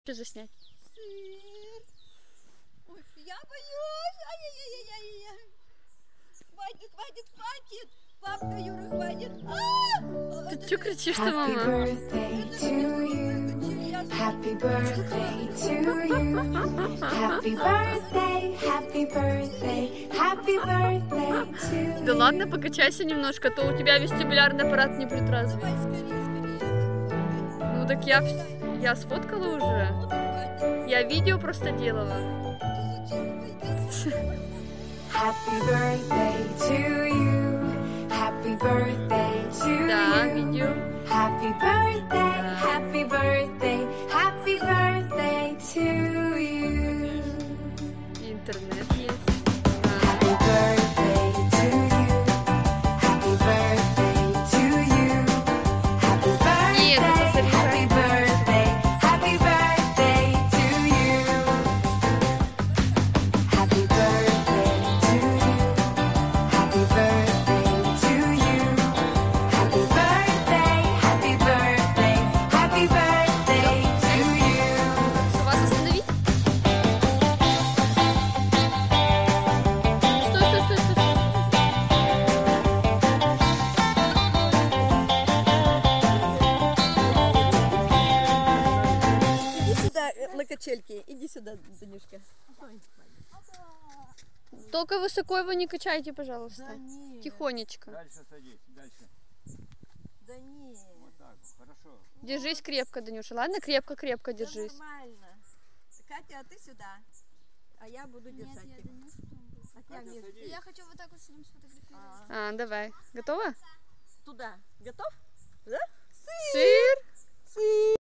Что заснять? Ой, я боюсь. Ай-яй-яй-яй-яй. Хватит. Папка Юра хватит. Ты что кричишь-то, мама? Happy birthday to you. Happy birthday, happy birthday, happy birthday to you. Да ладно, покачайся немножко, то у тебя вестибулярный аппарат не будет развит. Давай скорее. Ну так я сфоткала уже. Я видео просто делала. Happy birthday to you. Happy birthday to Да, you. видео. Happy birthday, happy birthday, happy birthday to you. Интернет есть. Happy birthday to you. Happy birthday to you. Happy Нет, это birthday, happy заряжает. birthday to you. Happy birthday to you. Happy birthday to you. Happy birthday, happy birthday, happy birthday to you. Что, вас остановить? Стой. Иди сюда, на качельке. Иди сюда, Данюшка. Только высоко его не качайте, пожалуйста. Да нет. Тихонечко. Дальше садись, дальше. Да нет. Вот так, хорошо. Держись крепко, Данюша. Ладно, крепко Да держись. нормально. Катя, а ты сюда. А я буду держать тебя. А тебя Катя, вниз. садись. Я хочу вот так вот с ним сфотографировать. Давай. Готова? Туда. Готов? Да? Сыр. Сыр.